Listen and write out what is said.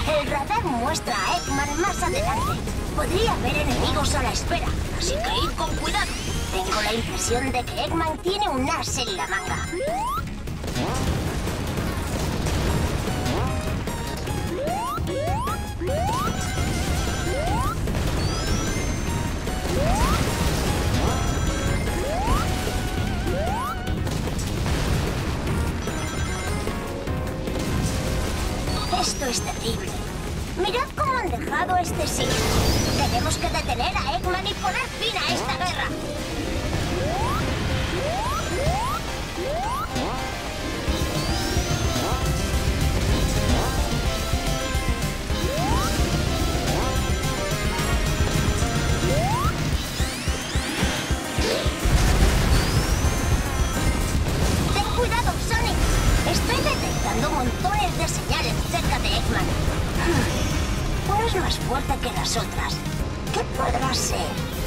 El radar muestra a Eggman más adelante. Podría haber enemigos a la espera, así que id con cuidado. Tengo la impresión de que Eggman tiene un as en la manga. Esto es terrible. Mirad cómo han dejado este sitio. Tenemos que detener a Eggman y poner fin a esta guerra. Ten cuidado, Sonic. Estoy detectando montones de señales cerca de Eggman. Una es más fuerte que las otras. ¿Qué podrá ser?